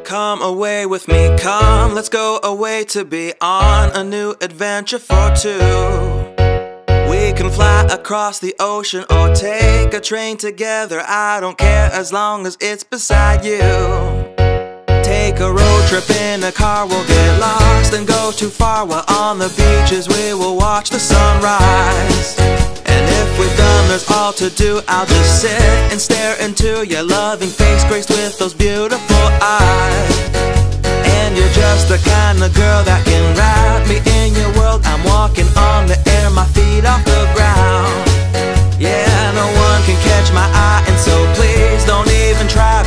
Come away with me, come, let's go away to be on a new adventure for two. We can fly across the ocean or take a train together, I don't care as long as it's beside you. Take a road trip in a car, we'll get lost and go too far, while on the beaches we will watch the sunrise. And if we've done there's all to do, I'll just sit and stare into your loving face, graced with those beautiful eyes. And you're just the kind of girl that can wrap me in your world. I'm walking on the air, my feet off the ground. Yeah, no one can catch my eye, and so please don't even try.